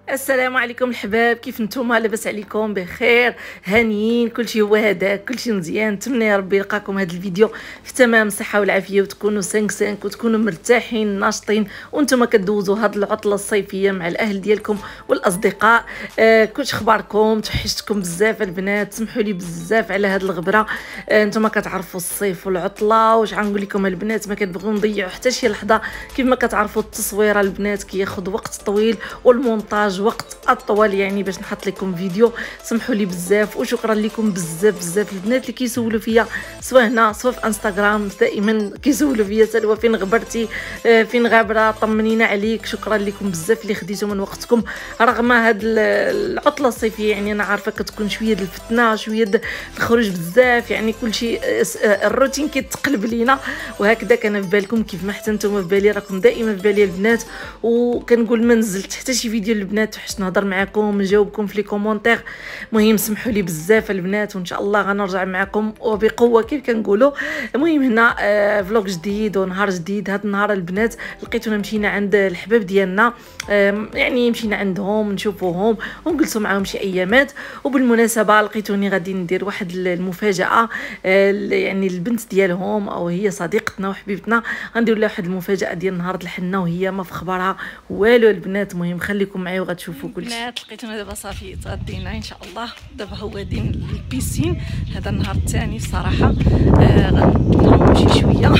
السلام عليكم الحباب، كيف نتوما؟ لاباس عليكم؟ بخير، هانيين؟ كلشي هو هذاك، كلشي مزيان. نتمنى يا ربي يلقاكم هذا الفيديو في تمام الصحه والعافيه، وتكونوا 5 وتكونوا مرتاحين ناشطين وانتم كدوزوا هذه العطله الصيفيه مع الاهل ديالكم والاصدقاء. كلش اخباركم؟ توحشتكم بزاف البنات، سمحوا لي بزاف على هذه الغبره. انتم كتعرفوا الصيف والعطله، واش غنقول لكم البنات؟ ما كنبغيو نضيعوا حتى شي لحظه. كيف ما كتعرفوا التصويره البنات كياخذ وقت طويل، والمونتاج وقت اطول يعني باش نحط لكم فيديو. سمحوا لي بزاف وشكرا لكم بزاف البنات اللي كيسولوا فيا سواء هنا سواء في انستغرام. دائما كيسولوا فيا سلوى فين غبرتي، فين غابره، طمنينا عليك. شكرا لكم بزاف اللي خديتوا من وقتكم رغم هاد العطله الصيفيه. يعني انا عارفه كتكون شويه د الفتنه، شويه د الخروج بزاف، يعني كلشي الروتين كيتقلب لينا وهكذا. كان في بالكم كيف ما حتى نتوما في بالي، راكم دائما في بالي البنات. وكنقول ما نزلت حتى شي فيديو البنات، حشت نهضر معكم نجاوبكم في لي كومونتير. المهم سمحوا لي بزاف البنات، وان شاء الله غنرجع معكم وبقوه كيف كنقولوا. المهم هنا فلوق جديد ونهار جديد. هذا النهار البنات لقيتونا مشينا عند الحباب ديالنا، يعني مشينا عندهم نشوفوهم ونجلسوا معاهم شي ايامات. وبالمناسبه لقيتوني غادي ندير واحد المفاجاه، يعني البنت ديالهم او هي صديقتنا وحبيبتنا، غندير لها واحد المفاجاه ديال نهار الحنه وهي ما في خبرها والو البنات. المهم خليكم معايا وغتشوفوا كلشي. البنات لقيتونا دابا صافي تغدينا ان شاء الله. دابا هو غاديين للبيسين، هذا النهار الثاني بصراحه. غنروحوا شي شويه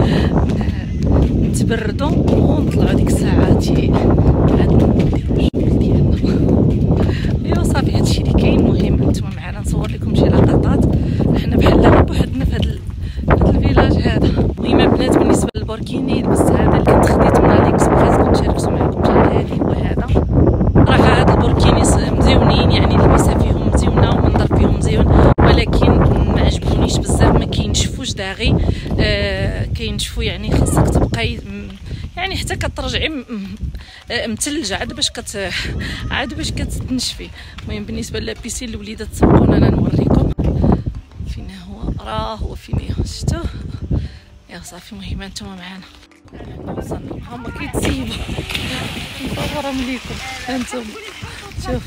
نتبردوا ونطلعوا ديك الساعات عاد نديروا الشغل ديالنا. ايوا صافي هادشي اللي كاين. المهم نتوما معنا نصور لكم شي لقطات. حنا بحال بوحدنا في هذا الفيلاج هذا. المهم البنات بالنسبه للبوركيني لبست هذا اللي كنت خديت من عليكس، بغيت كنت نشاركو معكم شحال هادي هو هذا. صراحه هاد البوركيني مزيونين، يعني اللبسه فيهم مزيونه ومنظر فيهم مزيون، ولكن ما عجبونيش بزاف، ما كينشفوش داغي. كينشفوا يعني خاصك تبقاي يعني حتى كترجعي متلجه عاد باش كتنشفي. المهم بالنسبه للبيسين الوليدات سبقونا انا نوريكم فين هو فين شفتوه. يا صافي المهم انتم معنا. وصلنا هما كيتسيبوا نصورهم ليكم انتم. شوف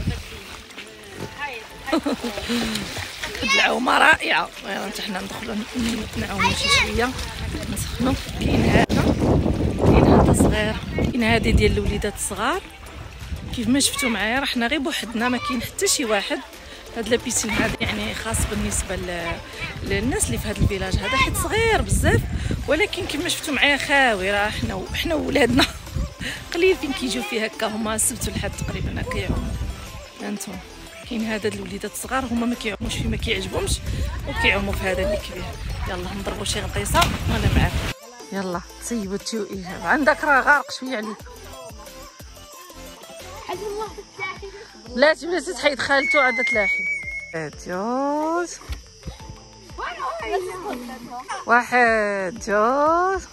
العومه رائعه. حتى حنا ندخلوا نعوموا شي شويه نسخنوا. كاين هذا صغير، كاين هذه ديال الوليدات الصغار. كيف ما شفتوا معايا راه حنا غير بوحدنا، ما كاين حتى شي واحد. هاد لابيسين هذا يعني خاص بالنسبه للناس اللي في هذا الفيلاج هذا، حيت صغير بزاف، ولكن كيف ما شفتوا معايا خاوي. راه حنا ولادنا قليل فين كيجيو فيه هكا، هما السبت والحد تقريبا هكا يعوموا. انتم كاين هذا الوليدات الصغار هما ما كيعوموش فيه، ما كيعجبهمش، وكيعوموا في هذا اللي كبير. يلا نضربوا شي غطيسه وانا معاكم. يلا تسيبوا تيوئي عندك راه غارق شويه عليك. بلاتي تحيد خالته عاد تلاحي. جوج واحد جوج.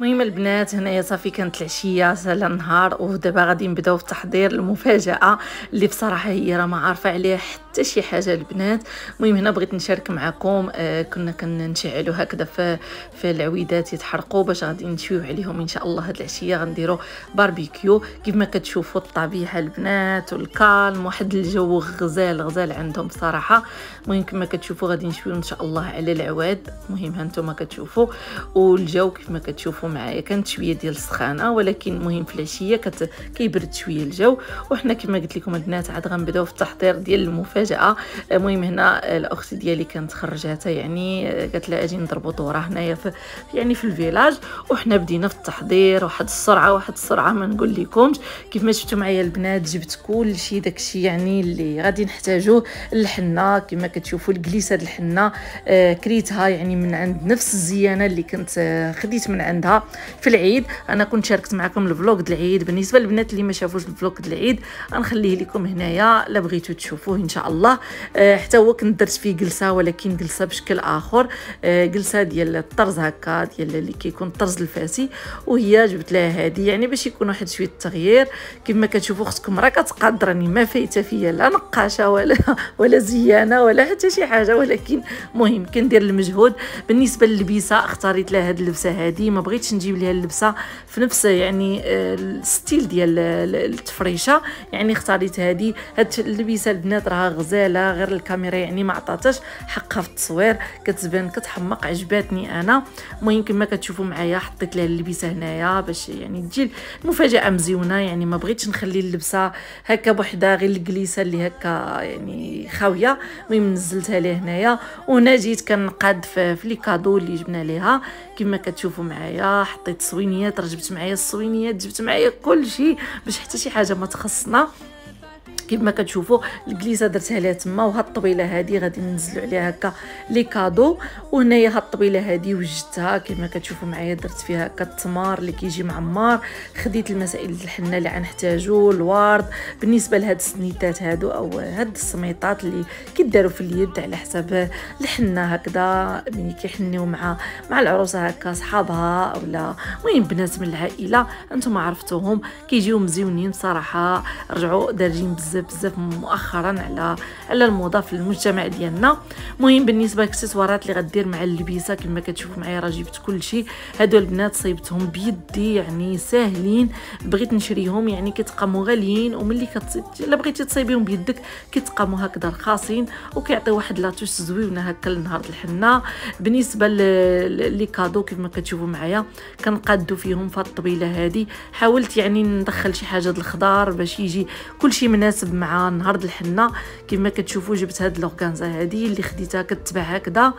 المهم البنات هنايا صافي كانت العشيه سالا النهار، ودابا غادي نبداو في تحضير المفاجاه اللي بصراحه هي راه ما عارفه عليها حتى شي حاجه البنات. المهم هنا بغيت نشارك معكم، كنا كنشعلوا هكذا في العويدات يتحرقوا باش غادي نشويو عليهم ان شاء الله. هاد العشيه غنديروا باربيكيو كيف ما كتشوفوا الطبيعه البنات والكالم، واحد الجو غزال عندهم بصراحه. المهم كما كتشوفوا غادي نشويو ان شاء الله على العواد. المهم هانتوما كتشوفوا والجو كيف ما كتشوفوا معايا كانت شويه ديال السخانه، ولكن المهم في العشيه كيبرد شويه الجو. وحنا كما قلت لكم البنات عاد غنبداو في التحضير ديال المفاجاه. المهم هنا الاخت ديالي كانت خرجاتها، يعني قالت لها اجي نضربوا دوره هنايا في الفيلاج، وحنا بدينا في التحضير. واحد السرعه ما نقول لكمش. كيف ما شفتوا معايا البنات جبت كل شيء داكشي يعني اللي غادي نحتاجوه. الحنه كما كتشوفوا الكليسه الحنه كريتها يعني من عند نفس الزيانه اللي كنت خديت من عندها في العيد. انا كنت شاركت معكم الفلوق ديال العيد. بالنسبه للبنات اللي ما شافوش الفلوق ديال العيد غنخليه لكم هنايا لا بغيتو تشوفوه ان شاء الله. حتى هو كنت درت فيه جلسه، ولكن جلسه بشكل اخر، جلسه ديال الطرز هكا ديال اللي كيكون الطرز الفاسي، وهي جبت لها هذه يعني باش يكون واحد شويه التغيير. كيف ما كتشوفوا اختكم راه كتقدرني ما فايته فيا لا نقاشه ولا زيانه ولا حتى شي حاجه، ولكن مهم كندير المجهود. بالنسبه للبسه اختاريت لها هذه اللبسه هذه، ما بغيتش نجيب ليها اللبسه في نفس يعني الستيل ديال التفريشه، يعني اختاريت هذه اللبسه البنات راها غزاله، غير الكاميرا يعني ما عطاتش حقها في التصوير، كتبان كتحمق، عجباتني انا. المهم كما كتشوفوا معايا حطيت لها اللبسه هنايا باش يعني تجي المفاجاه مزيونه، يعني ما بغيتش نخلي اللبسه هكا بوحدها غير الكليسه اللي هكا يعني خاويه. المهم نزلتها ليه هنايا، وهنا جيت كنقاد في لي كادو اللي جبنا ليها. كما كتشوفوا معايا حطيت صوينيات، جبت معايا الصوينيات، جبت معايا كل شيء باش حتى شي حاجه ما تخصنا. كيف ما كتشوفوا الكليسه درتها ليها تما، وهاد الطبيله هذه غادي ننزلوا عليها هكا لي كادو. وهنايا هاد الطبيله هذه وجدتها كيف ما كتشوفوا معايا، درت فيها هكا التمر اللي كيجي معمر، خديت المسائل الحنه اللي غنحتاجو، الورد. بالنسبه لهاد السنيتات هادو او هاد السميطات اللي كيداروا في اليد على حساب الحنه هكذا ملي كيحنيو مع العروسه هكا صحابها اولا المهم بنات من العائله، انتم عرفتوهم كيجيو مزيونين بصراحه. رجعوا دارجين بزاف مؤخرا على الموضه في المجتمع ديالنا. المهم بالنسبه للاكسسوارات اللي غدير مع اللبسه كما كتشوفوا معايا راه جبت كل شيء. هادو البنات صيبتهم بيدي يعني ساهلين، بغيت نشريهم يعني كيتقاموا غاليين، وملي الا بغيتي تصيبيهم بيدك كيتقاموا هكذا رخاصين وكيعطيو واحد لاتوش زوينه هكا لنهار الحنه. بالنسبه لي كادو كيف ما كتشوفوا معايا كنقادو فيهم في الطبيله هذه. حاولت يعني ندخل شي حاجه د الخضار باش يجي كل شيء مناسب مع نهار الحنه. كما كتشوفوا جبت هاد لورغانزا هذه اللي خديتها كتباع هكذا،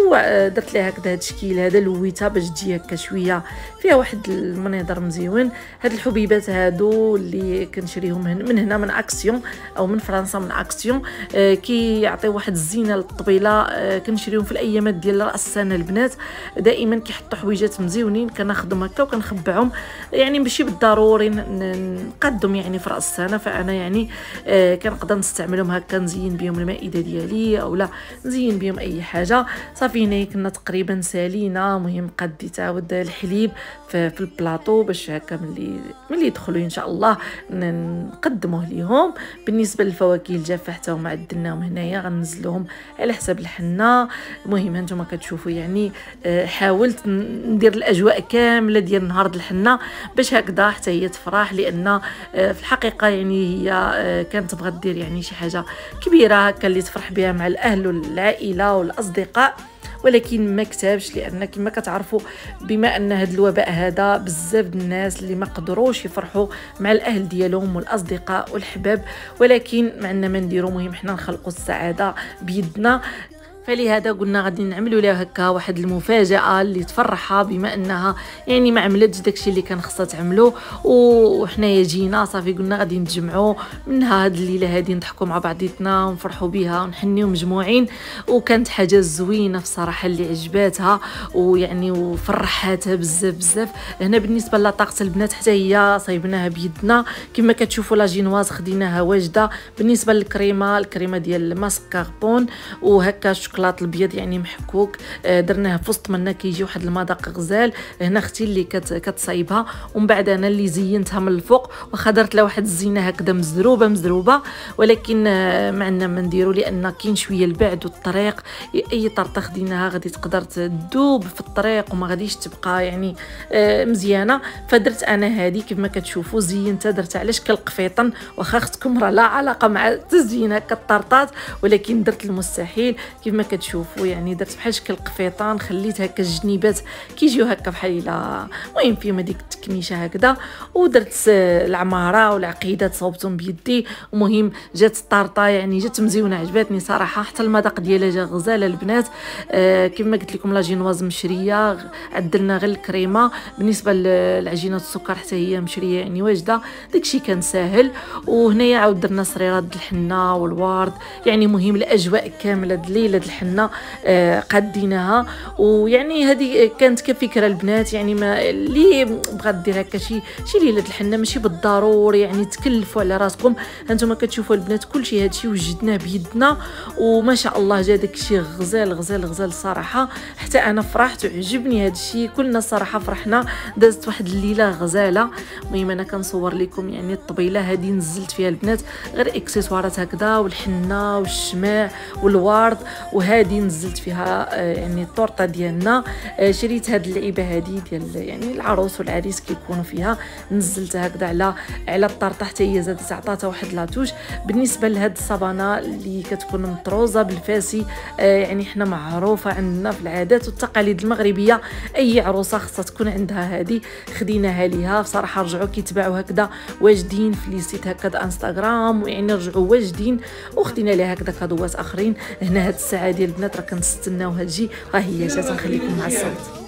ودرت لها هكذا هاد الشكل هذا، لويتها باش تجي هكا شويه فيها واحد المنظر مزيون. هاد الحبيبات هادو اللي كنشريهم من هنا من اكسيون او من فرنسا من اكسيون، كيعطيو واحد الزينه للطبيله. كنشريهم في الايامات ديال راس السنه البنات، دائما كيحطوا حويجات مزيونين كناخذهم هكا وكنخبعهم، يعني ماشي بالضروري نقدم يعني في راس السنه. فانا يعني كنقدر نستعملهم هكا نزين بهم المائده ديالي اولا نزين بهم اي حاجه. صافي هنا كنا تقريبا سالينا. مهم قديت عاود الحليب في البلاطو باش هكا ملي يدخلوا ان شاء الله نقدموه ليهم. بالنسبه للفواكه الجافه حتى هما عدلناهم هنايا غنزلوهم على حساب الحنه. المهم هانتوما كتشوفوا يعني حاولت ندير الاجواء كامله ديال نهار الحنه باش هكذا حتى هي تفرح، لان في الحقيقه يعني هي كانت تبغى دير يعني شي حاجه كبيره هكا اللي تفرح بها مع الاهل والعائله والاصدقاء، ولكن ما كتبش، لان كما كتعرفوا بما ان هذا الوباء هذا بزاف د الناس اللي ما قدروش يفرحوا مع الاهل ديالهم والاصدقاء والحباب، ولكن معنا ما نديرو. مهم حنا نخلقوا السعاده بيدنا. فلهذا قلنا غادي نعملوا لها هكا واحد المفاجاه اللي تفرحها، بما انها يعني ما عملتش داكشي اللي كان خصها تعملو. وحنايا جينا صافي قلنا غادي نتجمعوا منها هاد الليله هادي نضحكوا مع بعضياتنا ونفرحوا بها ونحنيو مجموعين. وكانت حاجه زوينه بصراحه اللي عجباتها ويعني وفرحاتها بزاف. هنا بالنسبه لطاقه البنات حتى هي صايبناها بيدنا كما كتشوفوا. لا جينواز خديناها واجده. بالنسبه للكريمه ديال الماسك كاربون وهكا الشوكولاط الابيض يعني محكوك، درناه في وسط منا كيجي واحد المذاق غزال. هنا اختي اللي كتصايبها، ومن بعد انا اللي زينتها من الفوق، واخا درت لها واحد الزينه هكذا مزروبه، ولكن ما عندنا ما نديرو لان كاين شويه البعد والطريق. اي طرطه خديناها غادي تقدر تذوب في الطريق وما غاديش تبقى يعني مزيانه. فدرت انا هذه كيف ما كتشوفوا زينتها، درتها علاش كالقفيطن، واخا اختكم راه لا علاقه مع تزيين هكا الطرطات، ولكن درت المستحيل كيف ما كتشوفوا. يعني درت بحال شكل القفيطان، خليت هكا الجنيبات كيجيو هكا بحال الى المهم فيهم هذيك التكميشه هكذا، ودرت العماره والعقيده صوبتهم بيدي. المهم جات الطرطه يعني جات مزيونه، عجبتني صراحه، حتى المذاق ديالها جا غزاله البنات. كيف ما قلت لكم لا جينواز مشريه، عدلنا غير الكريمه. بالنسبه للعجينه السكر حتى هي مشريه يعني واجده، داكشي كان ساهل. وهنايا عاود درنا صريرات الحنه والورد، يعني مهم الاجواء كامله الليله الحنه قديناها. ويعني هذه كانت كفكره البنات، يعني ما اللي بغات دير هكا شي ليله الحنه ماشي بالضروري يعني تكلفوا على راسكم. هانتوما كتشوفوا البنات كلشي هادشي وجدناه بيدنا، وما شاء الله جا داكشي غزال صراحه. حتى انا فرحت وعجبني هادشي، كلنا صراحه فرحنا، دازت واحد الليله غزاله. المهم انا كنصور لكم يعني الطبيله هذه نزلت فيها البنات غير اكسسوارات هكذا، والحنه والشماع والورد، وهذه نزلت فيها يعني الطورطه ديالنا. شريت هاد اللعيبه هذه ديال يعني العروس والعريس كيكونوا فيها، نزلتها هكذا على الطرطه حتى هي زادت عطاتها واحد لاتوش. بالنسبه لهاد الصابانه اللي كتكون مطروزه بالفاسي، يعني حنا معروفه عندنا في العادات والتقاليد المغربيه اي عروسه خاصها تكون عندها هذه، خديناها ليها. بصراحه رجعوا كيتباعوا هكذا واجدين في لي سيت هكا انستغرام، ويعني رجعوا واجدين، وخدينا ليها هكذا كادوات اخرين. هنا هاد الساعه ديال البنات راه كنستناو هادشي، ها هي جات نخليكم مع الصوت.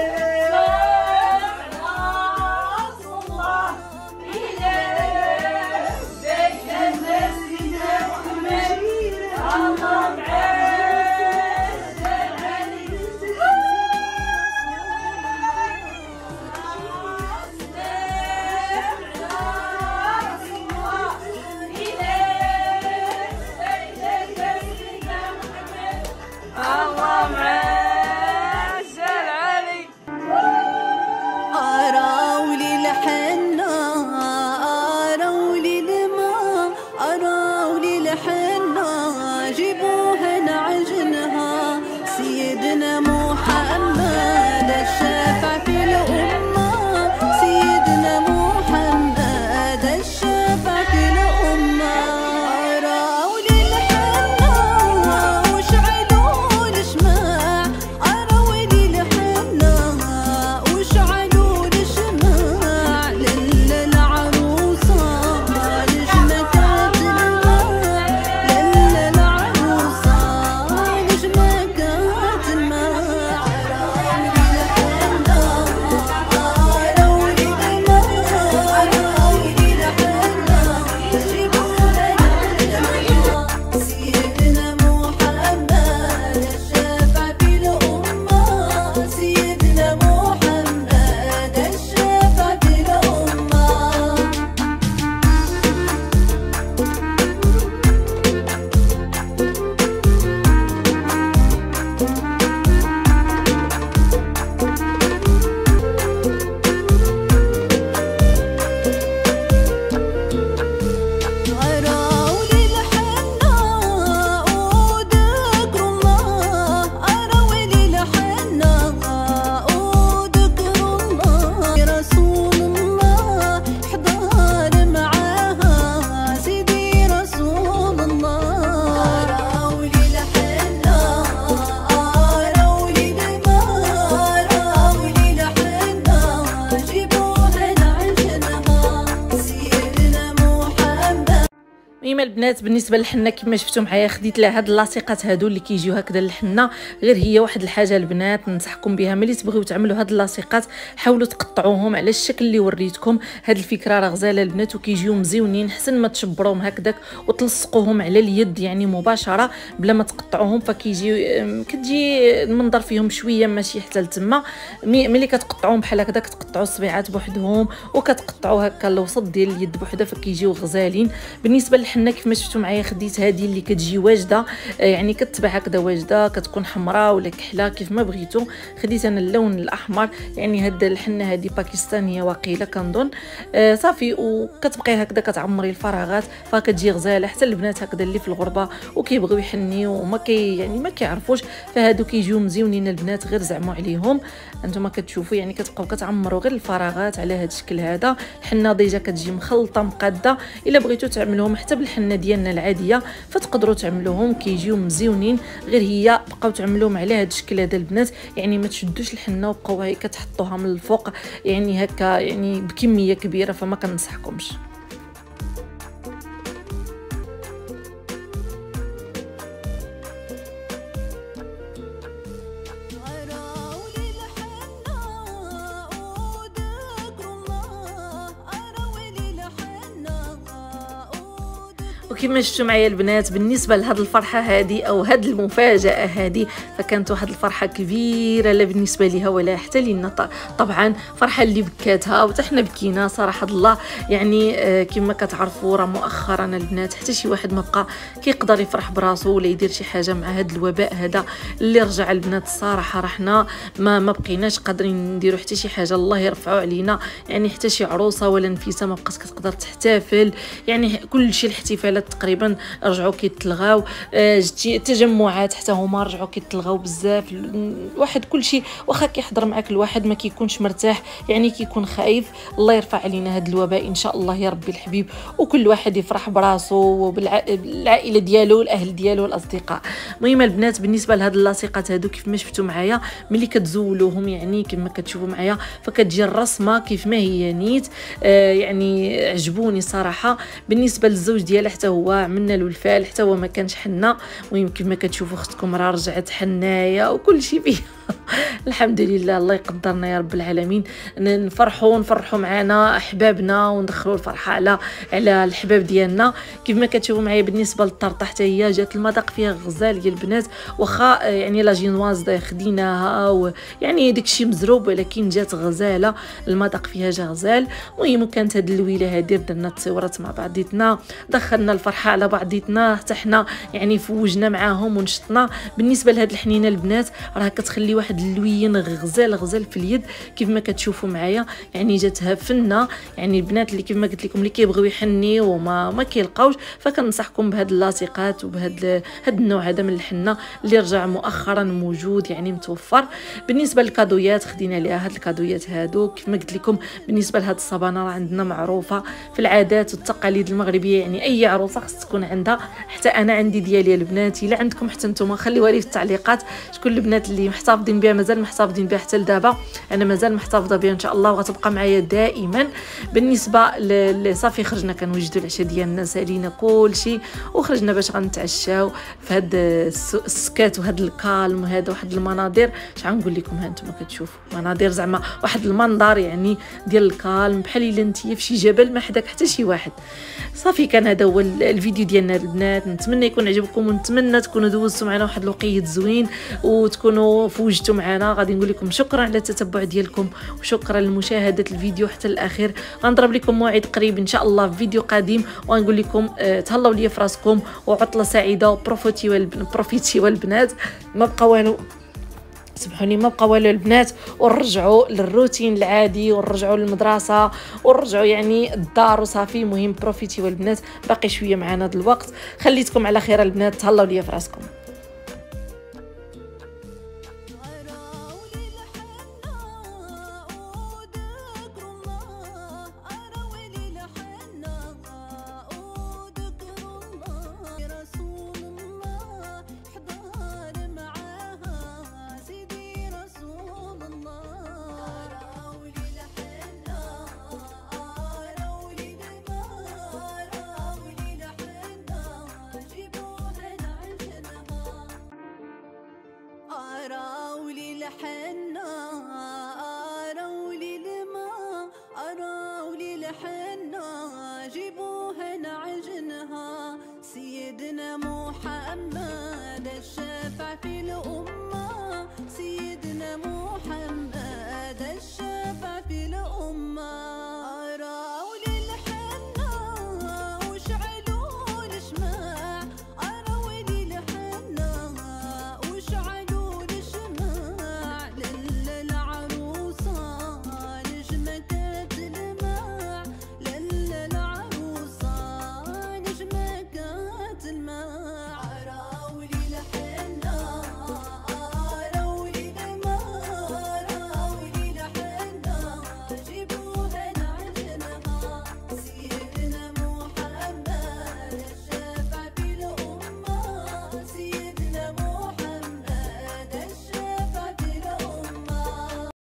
المهم البنات بالنسبه للحنه كما شفتوا معايا خديت لها هاد اللاصقات هادو اللي كيجيو هكذا للحنه. غير هي واحد الحاجه البنات ننصحكم بها، ملي تبغيو تعملوا هاد اللاصقات حاولوا تقطعوهم على الشكل اللي وريتكم. هاد الفكره راه غزاله البنات وكيجيو مزيونين، حسن ما تشبروهم هكذاك وتلصقوهم على اليد يعني مباشره بلا ما تقطعوهم، فكيجي كتجي المنظر فيهم شويه ماشي حتى لتما. ملي كتقطعوهم بحال هكذا كتقطعوا الصبيعات بوحدهم وكتقطعوا هكا الوسط ديال اليد بوحده فكيجيو غزالين. بالنسبه الحنه كيف ما شفتوا معايا خديت هذه اللي كتجي واجده، يعني كتباع هكذا واجده، كتكون حمراء ولا كحله كيف ما بغيتو. خديت انا اللون الاحمر، يعني هاد الحنه هذه باكستانيه واقيله كنظن. صافي وكتبقي هكذا كتعمري الفراغات، فكتجي غزاله حتى البنات هكذا اللي في الغربه وكيبغيو يحنيو وما يعني ما كيعرفوش، فهادو كيجيو مزيونين البنات غير زعموا عليهم. انتما كتشوفوا يعني كتبقاو كتعمروا غير الفراغات على هذا الشكل هذا. الحنه ديجا كتجي مخلطه مقاده، الا بغيتو تعملوهم حتى بالحنه ديالنا العاديه فتقدروا تعملوهم كيجيو مزيونين، غير هي بقاو تعملوهم على هذا الشكل هذا البنات. يعني ما تشدوش الحنه وبقاو هي كتحطوها من الفوق يعني هكا يعني بكميه كبيره، فما كنصحكمش. وكما شفتوا معايا البنات بالنسبه لهاد الفرحه هذه او هاد المفاجاه هذه، فكانت واحد الفرحه كبيره لا بالنسبه ليها ولا حتى لينا. طبعا فرحه اللي بكاتها وحتى حنا بكينا صراحه الله. يعني كما كتعرفوا راه مؤخرا البنات حتى شي واحد ما بقى كيقدر يفرح براسو ولا يدير شي حاجه مع هاد الوباء هذا اللي رجع البنات. الصراحه راه حنا ما بقيناش قادرين نديروا حتى شي حاجه، الله يرفعوا علينا. يعني حتى شي عروسه ولا نفيسه ما بقات كتقدر تحتفل، يعني كل شي الاحتفالات تقريبا رجعوا كيتلغاو. التجمعات حتى هما رجعوا كيتلغاو بزاف. الواحد كل شيء واخا كيحضر معاك الواحد ما كيكونش مرتاح، يعني كيكون خايف. الله يرفع علينا هذا الوباء ان شاء الله يا ربي الحبيب، وكل واحد يفرح براسو وبالعائله ديالو الاهل ديالو الاصدقاء. المهم البنات بالنسبه لهاد اللاصقات هادو كيف ما شفتوا معايا ملي كتزولوهم يعني كما كتشوفوا معايا فكتجي الرسمه كيف ما هي نيت. يعني عجبوني صراحه. بالنسبه للزوج ديالها حتى هو عملنا له الفال، حتى هو ما كانش حنا. المهم كما كتشوفوا اختكم راه رجعت حنايه وكل شيء فيه الحمد لله. الله يقدرنا يا رب العالمين نفرحوا معنا احبابنا وندخلوا الفرحه على الحباب ديالنا. كيف ما كتشوفوا معايا بالنسبه للطرطه حتى هي جات المذاق فيها غزال ديال البنات، واخا يعني لا جينواز خديناها ويعني داكشي مزروب، ولكن جات غزاله المذاق فيها جا غزال. المهم كانت هاد اللويله هادي درنا التصويرات مع بعضياتنا، دخلنا الفرحه على بعضياتنا، حتى حنا يعني فوجنا معاهم ونشطنا. بالنسبه لهاد الحنينه البنات راه كتخلي واحد اللوين غزال في اليد كيف ما كتشوفوا معايا. يعني جاتها فنه. يعني البنات اللي كيف ما قلت لكم اللي كيبغيو يحنيو وما كيلقاوش، فكنصحكم بهاد اللاصقات وبهاد النوع هذا من الحنه اللي رجع مؤخرا موجود يعني متوفر. بالنسبه للكادويات خدينا ليها هاد الكادويات هادو كيف ما قلت لكم. بالنسبه لهاد الصبانه راه عندنا معروفه في العادات والتقاليد المغربيه، يعني اي عروسه خص تكون عندها. حتى انا عندي ديالي البنات، الا عندكم حتى نتوما خليوها لي في التعليقات شكون البنات اللي محتفظين بها مازال محتفظين بها حتى لدابا. انا مازال محتفظه بها ان شاء الله وغتبقى معايا دائما. بالنسبه صافي خرجنا كنوجدوا العشاء ديالنا، سالينا كلشي وخرجنا باش غنتعشاو في هاد السكات وهاد الكالم وهذا واحد المناظر. اش غنقول لكم ها انتم كتشوفوا مناظر زعما واحد المنظر يعني ديال الكالم بحال الا انتيا في شي جبل ما حداك حتى شي واحد. صافي كان هذا هو الفيديو ديالنا البنات. نتمنى يكون عجبكم ونتمنى تكونوا دوزتوا معنا واحد الوقيت زوين وتكونوا فوجتوا معنا. غادي نقول لكم شكرا على التتبع ديالكم وشكرا لمشاهده الفيديو حتى الاخير. غنضرب لكم موعد قريب ان شاء الله في فيديو قادم، وغنقول لكم تهلاو ليا في راسكم وعطله سعيده وبروفيتي والبنات. ما بقى والو سمحوني، ما بقى والو البنات، ونرجعوا للروتين العادي ونرجعوا للمدرسه ونرجعوا يعني الدار وصافي. مهم بروفيتي والبنات، باقي شويه معنا هذا الوقت. خليتكم على خير البنات، تهلاو ليا في راسكم. أراولي الحنة أراولي الماء أراولي الحنة جيبوها نعجنها سيدنا محمد.